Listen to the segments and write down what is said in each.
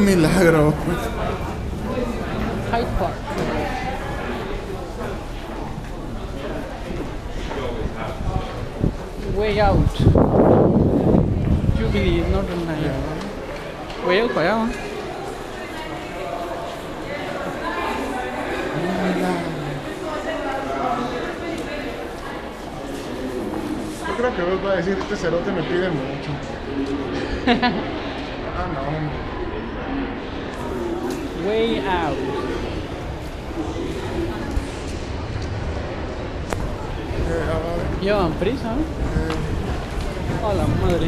Un milagro. Hyde Park. Way out. Jubilee, Northern Line. Way out para allá, ¿no? Yo creo que vos va a decir, este cerote me pide mucho. Ah, no. Way out. Llevan prisa, ¿no? A la madre.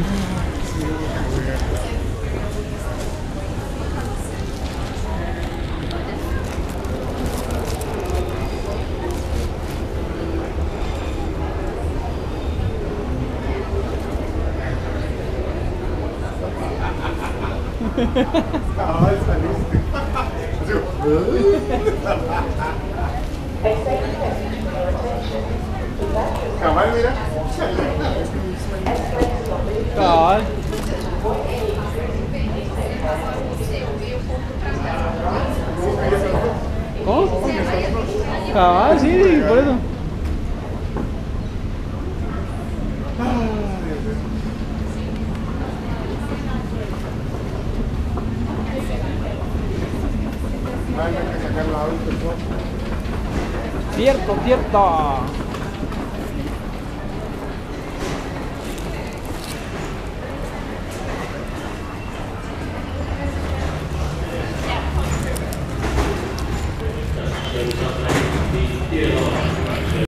Ay, saliste. Cabal, mira. Cabal. ¿Cómo? Cabal, sí, por eso. Hay que sacar la auto. Cierto, cierto. Yeah.